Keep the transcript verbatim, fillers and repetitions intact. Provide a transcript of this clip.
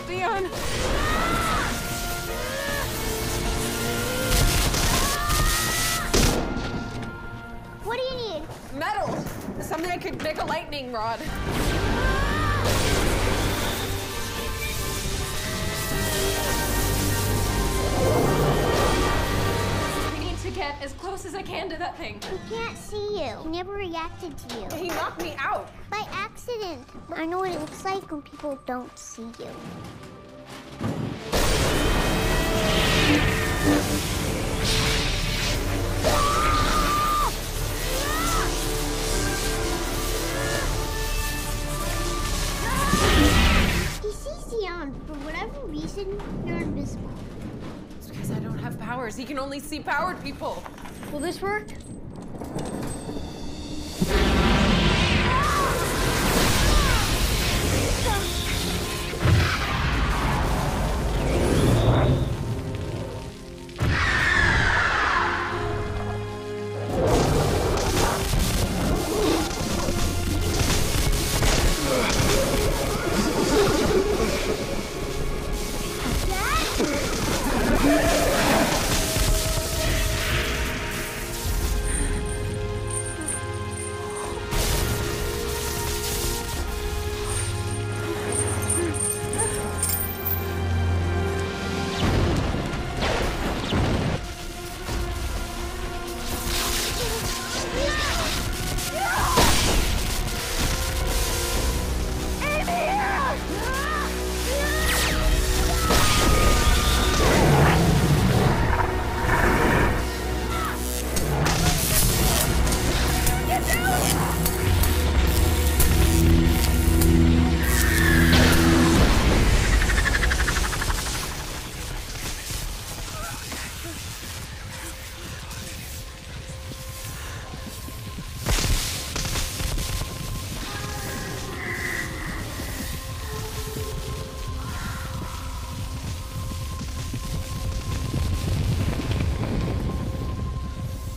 Dion! What do you need? Metal! Something that could make a lightning rod. We need to get as close as I can to that thing. He can't see you. He never reacted to you. He knocked me out. By accident. I know what it looks like when people don't see you. He sees Dion. For whatever reason, you're invisible. It's because I don't have powers. He can only see powered people. Will this work?